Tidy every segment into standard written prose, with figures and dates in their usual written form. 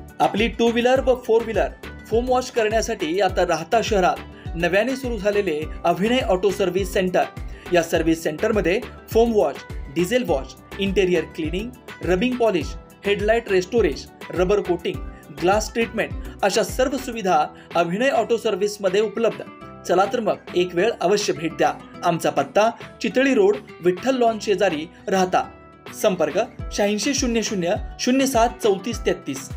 आपली two wheeler व four wheeler foam wash करण्यासाठी आता राहता शहरात नव्याने सुरू झालेले अभिनय ऑटो सर्व्हिस सेंटर. या सर्व्हिस सेंटरमध्ये foam wash, diesel wash, interior cleaning, rubbing polish, headlight restoration, rubber coating, glass treatment अशा सर्व सुविधा अभिनय ऑटो सर्व्हिस मध्ये उपलब्ध. चला तर मग एक वेळ अवश्य भेट द्या. आमचा पत्ता चितळी रोड, विठ्ठल लॉन शेजारी, राहता. संपर्क 8600 07 34 33.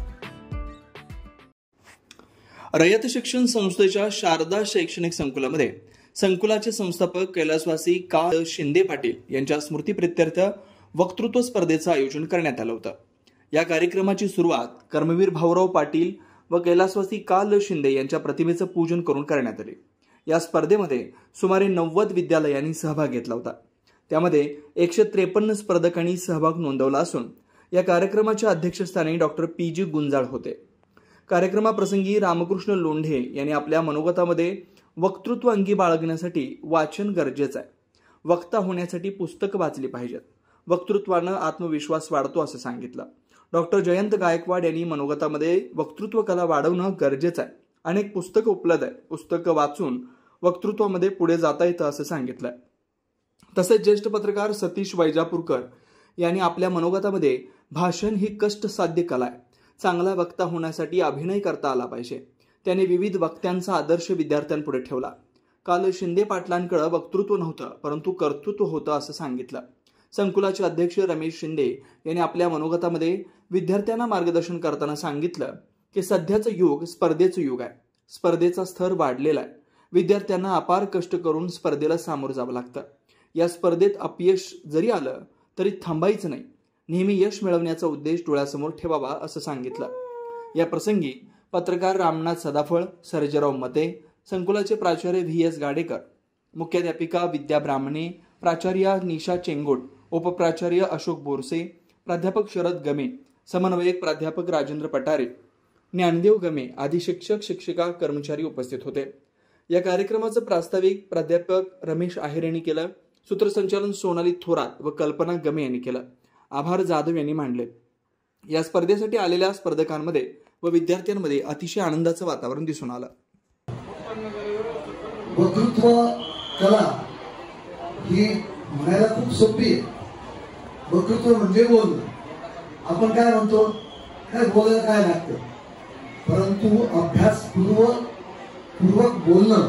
रयत शिक्षण संस्थेच्या शारदा शैक्षणिक संकुलामध्ये संकुलाचे संस्थापक कैलासवासी का शिंदे पाटील यांच्या स्मृतीप्रित्यर्थ वक्तृत्व स्पर्धेचं आयोजन करण्यात आलं होतं. या कार्यक्रमाची सुरुवात कर्मवीर भाऊराव पाटील व कैलासवासी का शिंदे यांच्या प्रतिमेचं पूजन करून करण्यात आले. या स्पर्धेमध्ये सुमारे 90 विद्यालयांनी सहभाग घेतला होता. त्यामध्ये 153 स्पर्धकांनी सहभाग नोंदवला असून या कार्यक्रमाच्या अध्यक्षस्थानी डॉक्टर PG गुंजाळ होते. कार्यक्रमाप्रसंगी रामकृष्ण लोंढे यांनी आपल्या मनोगतामध्ये वक्तृत्व अंगी बाळगण्यासाठी वाचन गरजेचं आहे. वक्ता होण्यासाठी पुस्तकं वाचली पाहिजेत. वक्तृत्वानं आत्मविश्वास वाढतो असं सांगितलं. डॉक्टर जयंत गायकवाड यांनी मनोगतामध्ये वक्तृत्व कला वाढवणं गरजेचं आहे. अनेक पुस्तकं उपलब्ध आहेत. पुस्तकं वाचून वक्तृत्वामध्ये पुढे जाता येतं असं सांगितलंय. तसेच ज्येष्ठ पत्रकार सतीश वैजापूरकर यांनी आपल्या मनोगतामध्ये भाषण ही कष्टसाध्य कला आहे. चांगला वक्ता होण्यासाठी अभिनय करता आला पाहिजे. त्यांनी विविध वक्त्यांचा आदर्श विद्यार्थ्यांपुढे ठेवला. काल शिंदे पाटलांकडे वक्तृत्व नव्हतं परंतु कर्तृत्व होतं असं सांगितलं. संकुलाचे अध्यक्ष रमेश शिंदे यांनी आपल्या मनोगतामध्ये विद्यार्थ्यांना मार्गदर्शन करताना सांगितलं की सध्याचं युग स्पर्धेचं युग आहे. स्पर्धेचा स्तर वाढलेला आहे. विद्यार्थ्यांना अपार कष्ट करून स्पर्धेला सामोरं जावं लागतं. या स्पर्धेत अपयश जरी आलं तरी थांबायचं नाही. नेहमी यश मिळवण्याचा उद्देश डोळ्यासमोर ठेवावा असं सांगितलं. या प्रसंगी पत्रकार रामनाथ सदाफळ, सर्जेराव मते, संकुलाचे प्राचार्य VS गाडेकर, मुख्याध्यापिका विद्या ब्राह्मणे, प्राचार्य निशा चेंगोट, उपप्राचार्य अशोक बोरसे, प्राध्यापक शरद गमे, समन्वयक प्राध्यापक राजेंद्र पटारे, ज्ञानदेव गमे आदी शिक्षक, शिक्षिका, कर्मचारी उपस्थित होते. या कार्यक्रमाचं प्रास्ताविक प्राध्यापक रमेश आहेर यांनी केलं. सूत्रसंचालन सोनाली थोरात व कल्पना गमे यांनी केलं. आभार जाधव यांनी मांडले. या स्पर्धेसाठी आलेल्या स्पर्धकांमध्ये व विद्यार्थ्यांमध्ये अतिशय आनंदाचं वातावरण दिसून आलं. वक्तृत्व कला ही म्हणायला खूप सोपी आहे. वक्तृत्व म्हणजे बोलणं. आपण काय म्हणतो, काय बोलायला काय लागतं, परंतु अभ्यासपूर्वक बोलणं,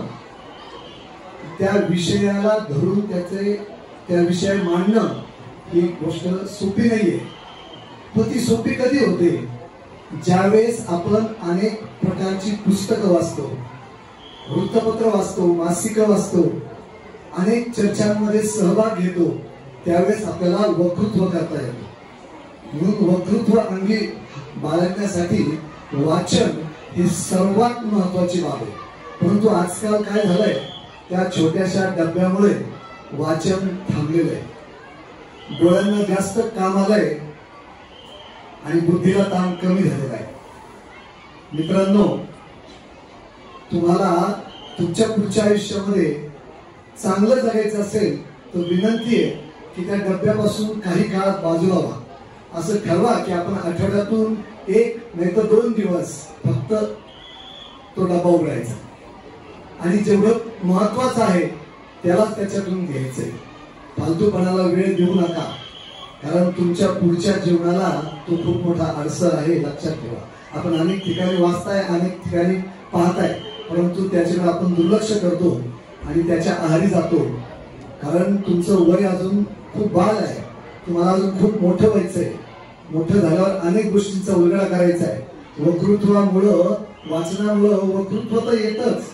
त्या विषयाला धरून त्या विषय मांडणं ही गोष्ट सोपी नाहीये. पण ती सोपी कधी होते, ज्यावेळेस आपण अनेक प्रकारची पुस्तकं वाचतो, वृत्तपत्र वाचतो, मासिकं वाचतो, अनेक चर्चांमध्ये सहभाग घेतो, त्यावेळेस आपल्याला वक्तृत्व करता येतं. म्हणून वक्तृत्व अंगी बाळगण्यासाठी वाचन ही सर्वात महत्वाची बाब आहे. परंतु आजकाल काय झालंय, त्या छोट्याशा डब्यामुळे वाचन थांबलेलं आहे. डोळ्यांना जास्त काम आलंय आणि बुद्धीला ताण कमी झालेला आहे. मित्रांनो, तुम्हाला तुमच्या पुढच्या आयुष्यामध्ये चांगलं जगायचं असेल तर विनंती आहे की त्या डब्यापासून काही काळ बाजूला व्हा. असं ठरवा की आपण आठवड्यातून 1 नाही तर 2 दिवस फक्त तो डबा उघडायचा आणि जेवढं महत्वाचं आहे त्यालाच त्याच्यातून घ्यायचंय. फालतूपणाला वेळ देऊ नका, कारण तुमच्या पुढच्या जीवनाला तो खूप मोठा अडसर आहे, लक्षात ठेवा. आपण अनेक ठिकाणी वाचताय, अनेक ठिकाणी पाहताय, परंतु त्याच्याकडे आपण दुर्लक्ष करतो आणि त्याच्या आहारी जातो. कारण तुमचं वय अजून खूप बाळ आहे. तुम्हाला अजून खूप मोठं व्हायचंय. मोठं झाल्यावर अनेक गोष्टींचा उलगडा करायचा आहे. वक्तृत्वामुळं, वाचनामुळं वक्तृत्व तर येतच,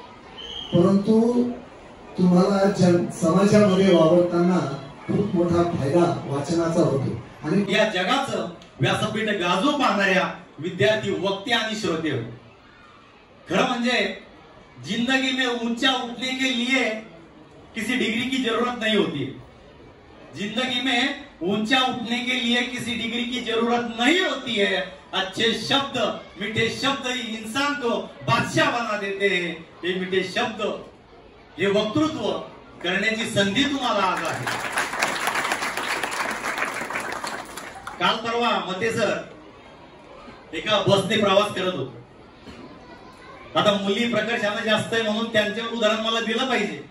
परंतु तुम्हाला समाजामध्ये वावरताना खूप मोठा फायदा वाचनाचा होतो. आणि या जगाचं व्यासपीठ गाजू पाहणाऱ्या विद्यार्थी, वक्ते आणि श्रोते, खरं म्हणजे जिंदगी में ऊंचा उठने के लिए किसी डिग्री की जरूरत नहीं होती. जिंदगी में ऊंचा उठने के लिए किसी डिग्री की जरूरत नहीं होती है. अच्छे शब्द, मीठे शब्द ही इंसान को बादशाह बना देते हैं. ये मीठे शब्द, हे वक्तृत्व करण्याची संधी तुम्हाला आज आहे. काल परवा मते सर एका बसने प्रवास करत होतो. आता मुली प्रकर्षानं जास्त आहे म्हणून त्यांच्यावर उदाहरण मला दिलं पाहिजे.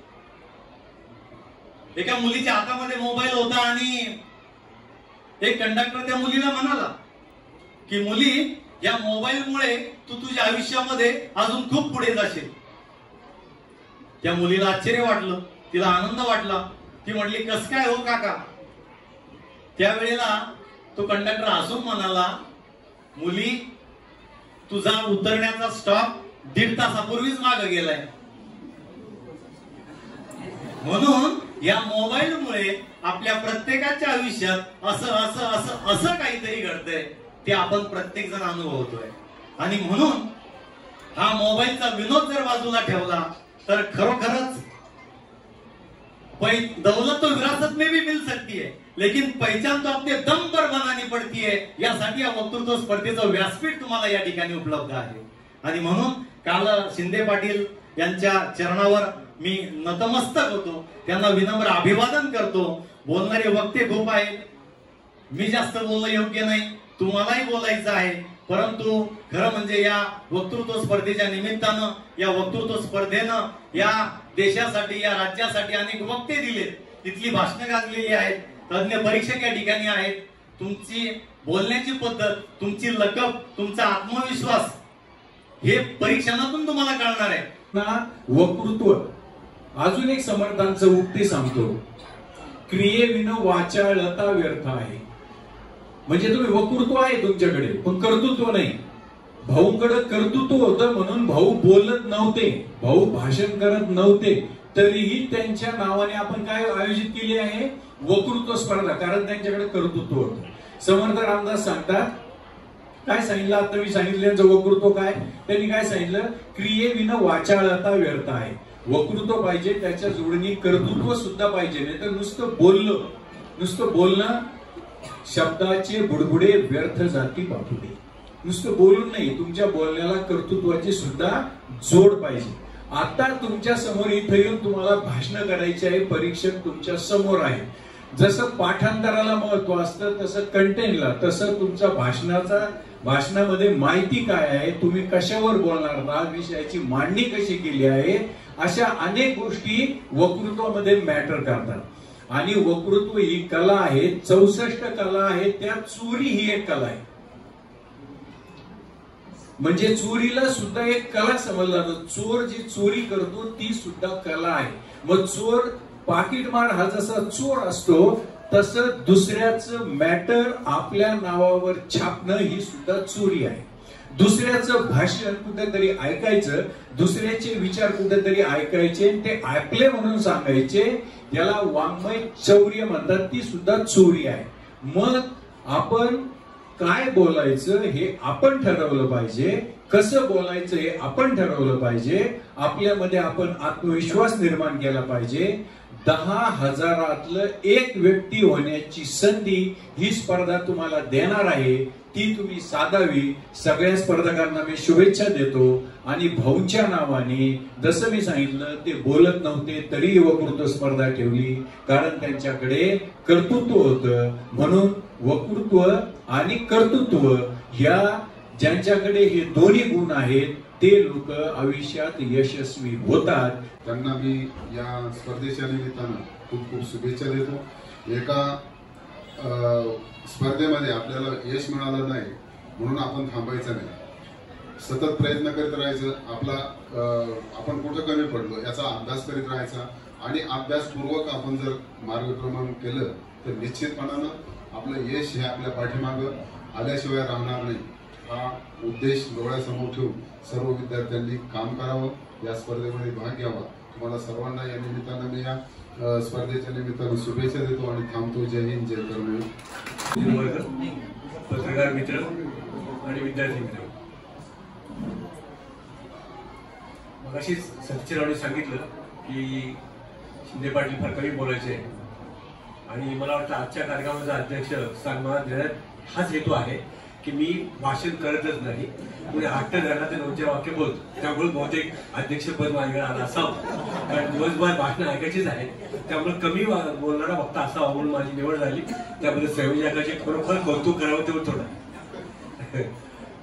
एका मुलीच्या हातामध्ये मोबाईल होता आणि एक कंडक्टर त्या मुलीला म्हणाला की मुली, या मोबाईलमुळे तू तुझ्या आयुष्यामध्ये अजून खूप पुढे जाशील. त्या मुलीला आश्चर्य वाटलं, तिला आनंद वाटला. ती म्हटली, कस काय हो काका? त्यावेळेला तो कंडक्टर हसून म्हणाला, मुली, तुझा उतरण्याचा स्टॉप 1.5 तासापूर्वीच मागे गेलाय. म्हणून या मोबाईलमुळे आपल्या प्रत्येकाच्या आयुष्यात असं असं असं असं काहीतरी घडतंय, ते आपण प्रत्येक जण अनुभवतोय. आणि म्हणून हा मोबाईलचा विनोद जर बाजूला ठेवला तर खरोखरच दौलत तो विरासत में भी मिल सकती है, लेकिन पहचान तो अपने दम पर बनानी पडती है. यासाठी या वक्तृत्व स्पर्धेचं व्यासपीठ तुम्हाला या ठिकाणी उपलब्ध आहे. आणि म्हणून काल शिंदे पाटील यांच्या चरणावर मी नतमस्तक होतो, त्यांना विनम्र अभिवादन करतो. बोलणारे वक्ते खूप आहेत, मी जास्त बोलणं योग्य नाही, तुम्हालाही बोलायचं आहे. परंतु खरं म्हणजे या वक्तृत्व स्पर्धेच्या निमित्तानं, या वक्तृत्व स्पर्धेनं या देशासाठी, या राज्यासाठी अनेक वक्ते दिलेत. तिथली भाषणं गाजलेली आहेत, तज्ञ परीक्षक या ठिकाणी आहेत. तुमची बोलण्याची पद्धत, तुमची लकब, तुमचा आत्मविश्वास हे परीक्षणातून तुम्हाला कळणार आहे ना. वक्तृत्व अजून एक समर्थांचं उक्ती सांगतो, क्रियेविना वाचाळता व्यर्थ आहे. म्हणजे तुम्ही वक्तृत्व आहे तुमच्याकडे, पण कर्तृत्व नाही. भाऊंकडे कर्तृत्व होतं म्हणून भाऊ बोलत नव्हते, भाऊ भाषण करत नव्हते, तरीही त्यांच्या नावाने आपण काय आयोजित केली आहे, वक्तृत्व स्पर्धा, कारण त्यांच्याकडे कर्तृत्व होतं. समर्थ रामदास सांगतात, काय सांगितलं आता मी सांगितलं त्यांचं वक्तृत्व काय, त्यांनी काय सांगितलं, क्रियेविना वाचाळता व्यर्थ आहे. वक्तृत्व पाहिजे, त्याच्या जोडणी कर्तृत्व सुद्धा पाहिजे. नाही तर नुसतं बोलणं शब्दाचे बुडबुडे व्यर्थ जाती बापुडे. नुसतं बोलून नाही, तुमच्या बोलण्याला कर्तृत्वाची सुद्धा जोड पाहिजे. आता तुमच्या समोर इथं येऊन तुम्हाला भाषण करायचे आहे, परीक्षक तुमच्या समोर आहे. जसं पाठांतराला महत्व असतं तसं कंटेंटला, तसं तुमच्या भाषणामध्ये माहिती काय आहे, तुम्ही कशावर बोलणार आहात, विषयाची मांडणी कशी केली आहे, अशा अनेक गोष्टी वक्तृत्वामध्ये मॅटर करतात. आणि वक्तृत्व ही कला आहे, 64 कला आहे, त्यात चोरी ही एक कला आहे. म्हणजे चोरीला सुद्धा एक कला समजला जातो. चोर जी चोरी करतो ती सुद्धा कला आहे. मग चोर पाकिटमार हा जसा चोर असतो, तसं दुसऱ्याचं मॅटर आपल्या नावावर छापणं ही सुद्धा चोरी आहे. दुसऱ्याचं भाषण कुठेतरी ऐकायचं, दुसऱ्याचे विचार कुठेतरी ऐकायचे, ते ऐकले म्हणून सांगायचे, याला वाङ्मय चौर्य म्हणतात, ती सुद्धा चोरी आहे. मग आपण काय बोलायचं हे आपण ठरवलं पाहिजे, कसं बोलायचं हे आपण ठरवलं पाहिजे. आपल्यामध्ये आपण आत्मविश्वास निर्माण केला पाहिजे. 10,000 एक व्यक्ती होण्याची संधी ही स्पर्धा तुम्हाला देणार आहे, ती तुम्ही साधावी. सगळ्या स्पर्धकांना मी शुभेच्छा देतो. आणि भाऊंच्या नावाने जसं मी सांगितलं, ते बोलत नव्हते तरी वक्तृत्व स्पर्धा ठेवली, कारण त्यांच्याकडे कर्तृत्व होतं. म्हणून वक्तृत्व आणि कर्तृत्व ह्या ज्यांच्याकडे हे दोन्ही गुण आहेत, ते लोक आयुष्यात यशस्वी होतात. त्यांना मी या स्पर्धेच्या निमित्तानं खूप खूप शुभेच्छा देतो. एका स्पर्धेमध्ये आपल्याला यश मिळालं नाही म्हणून आपण थांबायचं नाही, सतत प्रयत्न करीत राहायचं. आपण कुठं कमी पडलो याचा अभ्यास करीत राहायचा आणि अभ्यासपूर्वक आपण जर मार्गक्रमण केलं तर निश्चितपणानं आपलं यश हे आपल्या पाठीमागं आल्याशिवाय राहणार नाही. हा उद्देश डोळ्यासमोर ठेवून सर्व विद्यार्थ्यांनी काम करावं, या स्पर्धेमध्ये भाग घ्यावा. तुम्हाला सर्वांना या निमित्तानं मी या स्पर्धेच्या निमित्तानं शुभेच्छा देतो आणि थांबतो. जय हिंद, जय कर्मवीर. पत्रकार मित्र आणि विद्यार्थी मित्र, मगाशीच सचिरावने सांगितलं की शिंदे पाटील फार कमी बोलायचे, आणि मला वाटतं आजच्या कार्यक्रमाचा अध्यक्ष स्थान मला देण्यात हाच हेतू आहे की मी भाषण करतच नाही, म्हणजे हट्ट धरला तर 9 वाक्य बोलतो. त्यामुळे बहुतेक अध्यक्षपद माझ्याकडे आलं असावं, कारण दिवसभर भाषणं ऐकायचीच आहेत. त्यामुळे कमी बोलणारा वक्ता असावा म्हणून माझी निवड झाली. त्याबद्दल संयोजकाचे खरोखर कौतुक करावं तेवढं थोडं.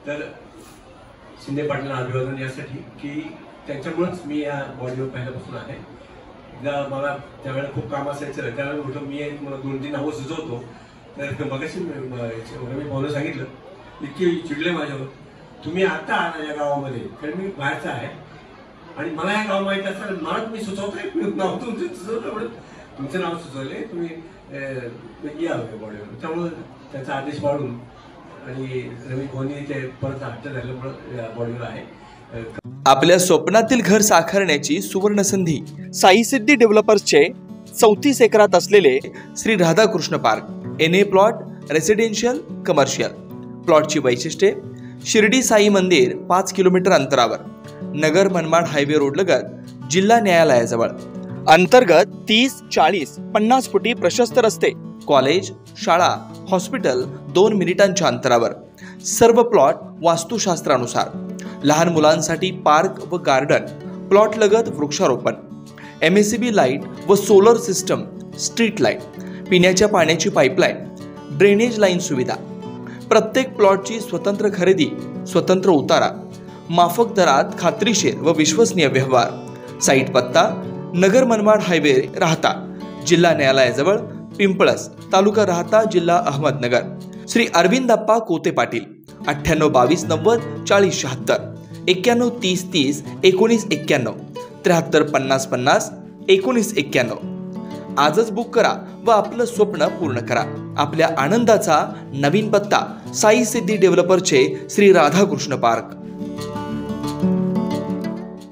तर शिंदे पाटलांना अभिवादन यासाठी की त्यांच्यामुळेच मी या बॉडीवर पहिल्यापासून आहे. मला त्यावेळेला खूप काम असायचं, त्यावेळेला म्हटलं मी मला 2-3 नावं सुचवतो. तर मगाशी मी भाऊला सांगितलं, इतके चिडले माझ्यावर, तुम्ही आता आला या गावामध्ये, कारण मी बाहेरचा आहे आणि मला या गाव माहिती असताना मला तुम्ही सुचवताय नाव तुमचं सुचवलं, तुमचं नाव सुचवले, तुम्ही या बॉडीवर. त्यामुळं त्याचा आदेश पाळून आणि रवी कोहली ते परत हट्ट झाल्यामुळं या बॉडीवर आहे. आपल्या स्वप्नातील घर साकारण्याची सुवर्ण संधी साई सिद्धी डेव्हलपर्सचे 34 एकरात असलेले Shri Radhakrishna park. NA plot, residential, commercial. प्लॉटची वैशिष्ट्ये: शिर्डी साई मंदिर 5 किलोमीटर अंतरावर, नगर मनमाड हायवे रोड लगत, जिल्हा न्यायालयाजवळ. अंतर्गत 30, 40, 50 फुटी प्रशस्त रस्ते, कॉलेज, शाळा, हॉस्पिटल 2 मिनिटांच्या अंतरावर. सर्व प्लॉट वास्तुशास्त्रानुसार. लहान मुलांसाठी पार्क व गार्डन, प्लॉट लगत वृक्षारोपण, MACB लाईट व सोलर सिस्टम, स्ट्रीट लाईट, पिण्याच्या पाण्याची पाईपलाईन, ड्रेनेज लाईन सुविधा. प्रत्येक प्लॉटची स्वतंत्र खरेदी, स्वतंत्र उतारा, माफक दरात खात्रीशीर व विश्वसनीय व्यवहार. साईट पत्ता: नगर मनमाड हायवे, राहता, जिल्हा न्यायालयाजवळ, पिंपळस, तालुका राहता, जिल्हा अहमदनगर. श्री अरविंदप्पा कोते पाटील. 98 22 90 40 76, 91 30 30 19 91, 73 50 50 19 91. आजच बुक करा व आपलं स्वप्न पूर्ण करा. आपल्या आनंदाचा नवीन पत्ता साई सिद्धी डेव्हलपरचे श्री राधाकृष्ण पार्क.